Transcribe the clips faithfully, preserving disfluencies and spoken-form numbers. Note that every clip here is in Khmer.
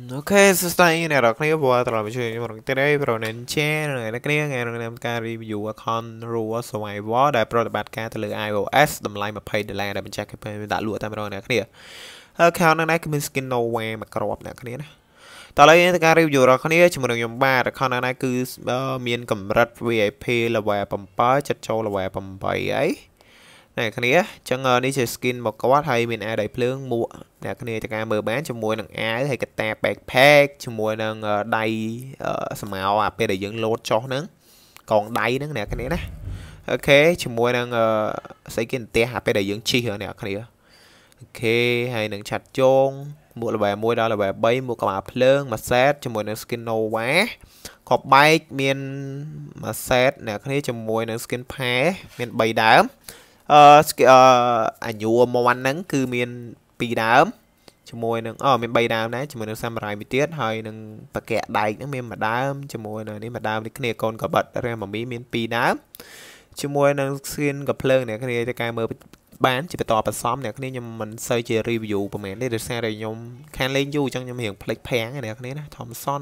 អូខេសួស្តីអ្នកនរគ្នាព្រោះត្រឡប់មកជួយខ្ញុំរងទៀតហើយប្រហែលចាអ្នកគ្នាថ្ងៃនេះខ្ញុំការ review account Rule Survivor ដែលប្រតិបត្តិការទៅលើ iOS តម្លៃยี่สิบដុល្លារដែលបញ្ជាក់គេដាក់លក់តែម្ដងអ្នកគ្នា account នេះគឺមាន skin Nova មួយគ្រាប់អ្នកគ្នាណាតោះឥឡូវយើងទៅការ review របស់គ្នាជាមួយនឹងខ្ញុំបាទ account នេះគឺមានកម្រិត វី អាយ พี level seven ចិត្តចូល level eight អីអ្នកគ្នាអញ្ចឹងនេះជា skin មកគាត់ហើយមានអាវដៃភ្លើងមួកអ្នកគ្នាទៅការមើលបានជាមួយនឹងអាវហើយកតា backpack ជាមួយនឹងដៃស្មៅអាពេលដែលយើងលោតចុះហ្នឹងកងដៃហ្នឹងអ្នកគ្នាណាអូខេជាមួយនឹងស្អីគេផ្ទះអាពេលដែលយើងជិះអ្នកគ្នាអូខេហើយនឹងឆាត់ជងមួក level one ដល់ level three មួកក្បាលភ្លើងមួយ set ជាមួយនឹង skin Nova ក៏បែកមានមួយ set អ្នកគ្នាជាមួយនឹង skin pair មានthreeដើមអឺអាញួរមន់ហ្នឹងគឺមានtwoដើមជាមួយនឹងអូមានthreeដើមដែរជាមួយនឹង Samurai មួយទៀតហើយនឹងបកែដែកហ្នឹងមានមួយដើមជាមួយនឹងនេះមួយដើមនេះគ្នាកូនកបិតរាមមីមានtwoដើមជាមួយនឹង skin កភ្លើងអ្នកគ្នាទៅកែមើលបានជាបន្តបន្សំអ្នកគ្នាខ្ញុំមិនសូវជា review ប្រហែលទេដោយសារតែខ្ញុំខានលេងយូរអញ្ចឹងខ្ញុំរៀងភ្លេចភាំងអ្នកគ្នាណា Thompson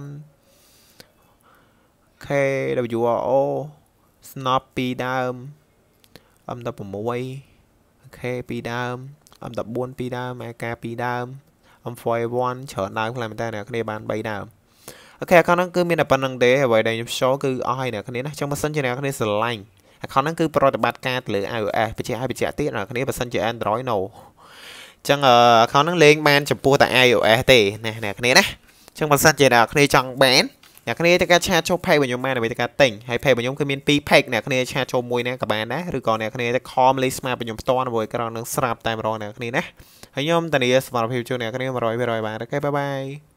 ខេ ដបលយូ អារ អូ Snop twoដើមM sixteen អូខេtwoដើម M fourteen twoដើម A K twoដើម M forty-one ច្រើនដើមខ្លាំងមែនតើអ្នកគ្នាបានthreeដើមអូខេ account ហ្នឹងគឺមានតែប៉ុណ្្នឹងទេអ្វីដែលខ្ញុំ show គឺអស់ហើយអ្នកគ្នាណាចឹងបើសិនជាអ្នកគ្នាស្រឡាញ់ account ហ្នឹងគឺប្រតិបត្តិការទៅលើ iOS បញ្ជាក់ឲ្យបញ្ជាក់ទៀតអ្នកគ្នាបើសិនជា Android no ចឹង account ហ្នឹងលេងបានចំពោះតែ iOS ទេណាអ្នកគ្នាណាចឹងបើសិនជាអ្នកគ្នាចង់បានអ្នកគ្នាទៅការឆាចូល page របស់ខ្ញុំបានដើម្បីទៅការទិញហើយ page របស់ខ្ញុំគឺមានtwo page អ្នកគ្នាឆាចូលមួយណាក៏បានដែរឬក៏អ្នកគ្នាទៅ comment លេខស្មាតរបស់ខ្ញុំផ្ទាល់នៅក្រោមនឹងស្រាប់តែម្ដងអ្នកគ្នាណាហើយខ្ញុំតានីសមត្ថភាពជួយអ្នកគ្នាone hundred percent បាទអូខេបាយបាយ